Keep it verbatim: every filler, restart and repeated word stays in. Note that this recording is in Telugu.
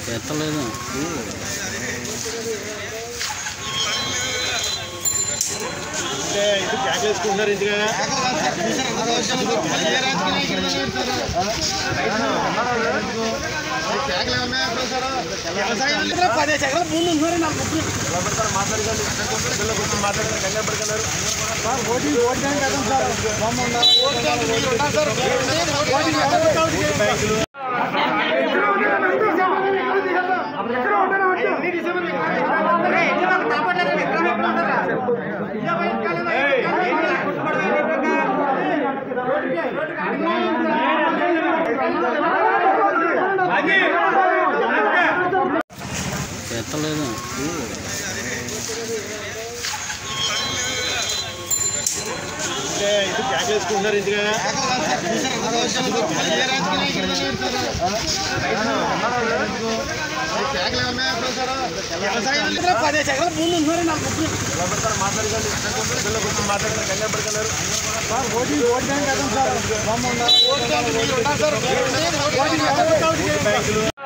ఎత్తలేదు ఇది క్యాకేసుకుంటున్నారు ఇంటిగా పదిహేను ఎకరాల ముందు ఉన్నారు నాకు మాట్లాడగలరు మాట్లాడతారు కంగారు పడుతున్నారు ఓటీ ఓటానికి కదా సార్ బ్యాంకులు ఎత్తలేదు ఇది క్యాకేసుకుంటున్నారు ఇంటిగా పదిహేను ఎకరాల ముందు ఉన్నారు నాకు మాట్లాడగలరు మాట్లాడతారు కంగారు పడుతున్నారు ఓటీ ఓటానికి కదా సార్ బ్యాంకులు